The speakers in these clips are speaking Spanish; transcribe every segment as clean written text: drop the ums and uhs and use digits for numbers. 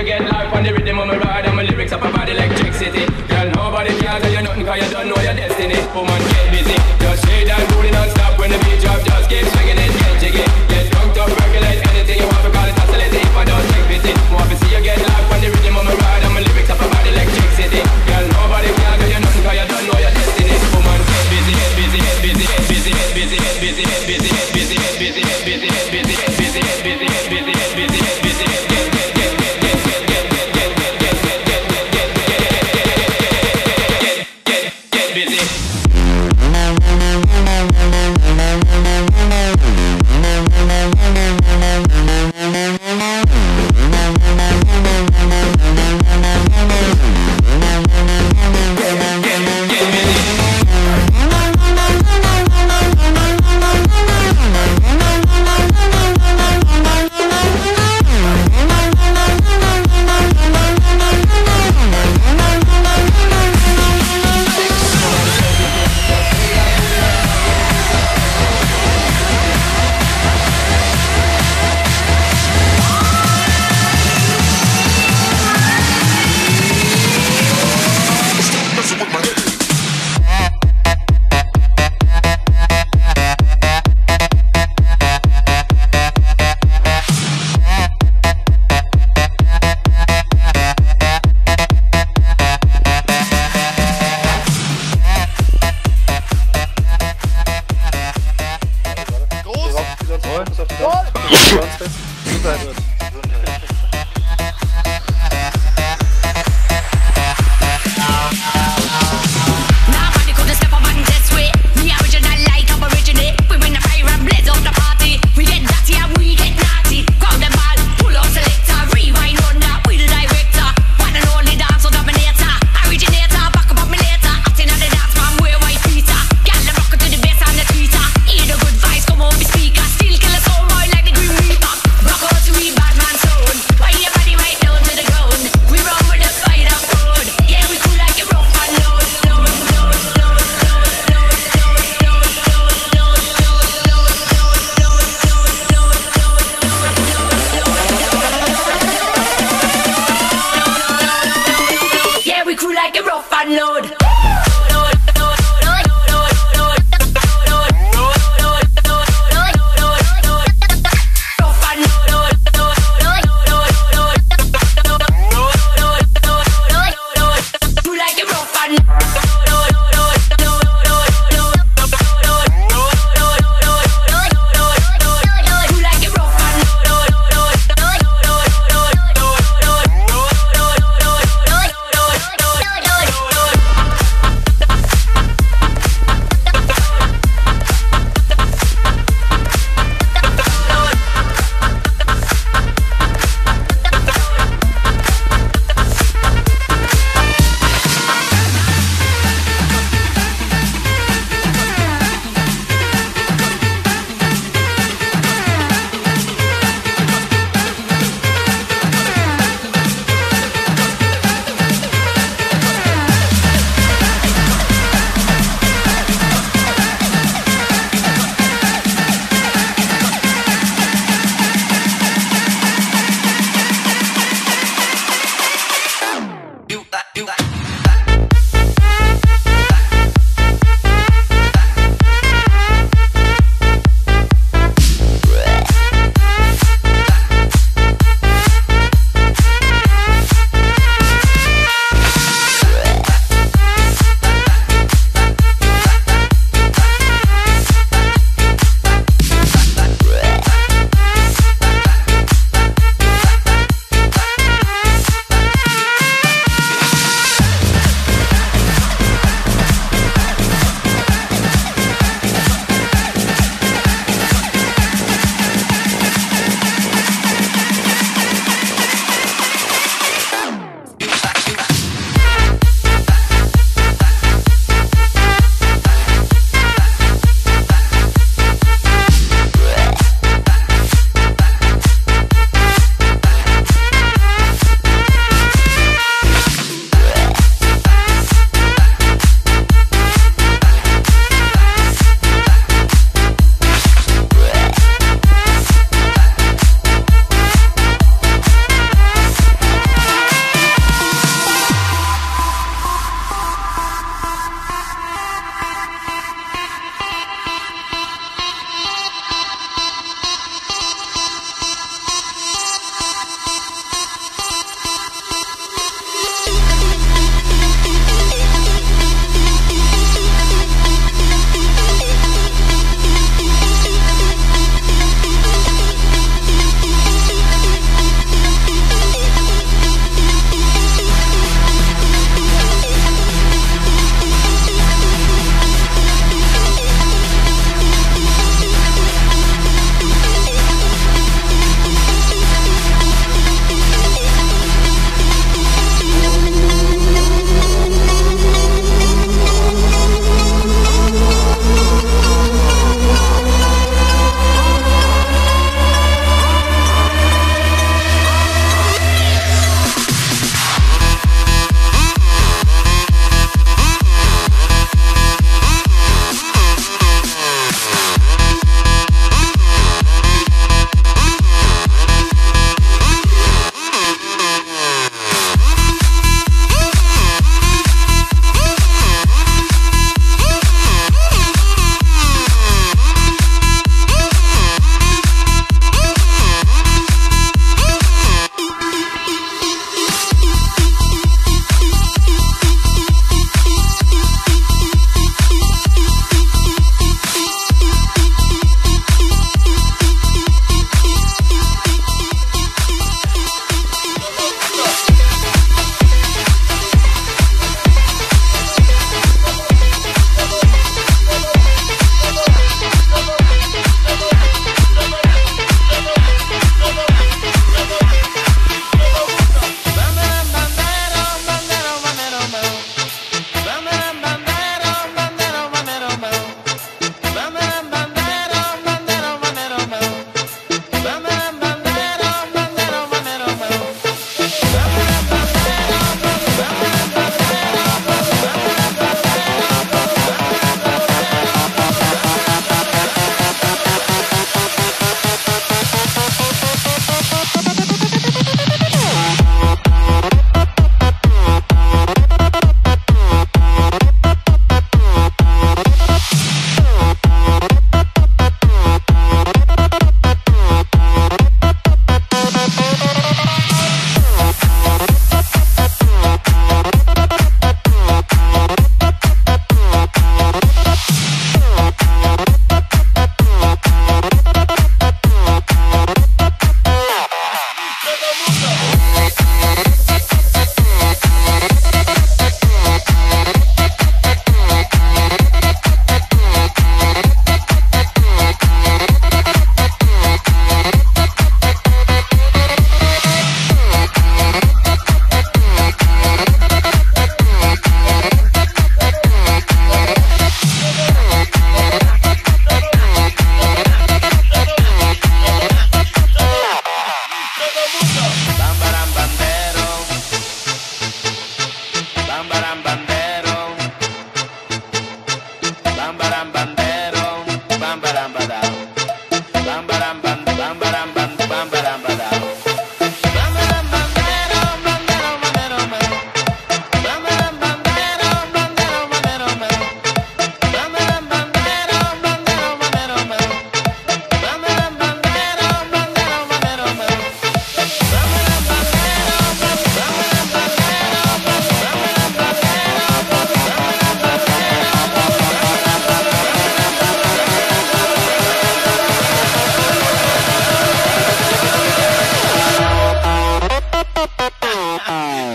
you get life on the rhythm of my ride and my lyrics up about electricity. Girl, nobody can tell you nothing cause you don't know your destiny. Woman, get busy. Just shake that booty non-stop when the beat drop. Just keep swinging it, get jiggy. Get drunk up, percolate anything you want to call it hostility. If I don't take pity, want to see you get life on the rhythm of my ride and my lyrics up about electricity. Girl, nobody can tell you nothing cause you don't know your destiny. Woman, get busy, get busy, get busy, get busy, get busy, get busy, get busy, get busy, get busy, get busy, get busy, get busy, get busy, get busy, get busy, get busy, get busy.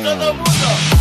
todo el mundo.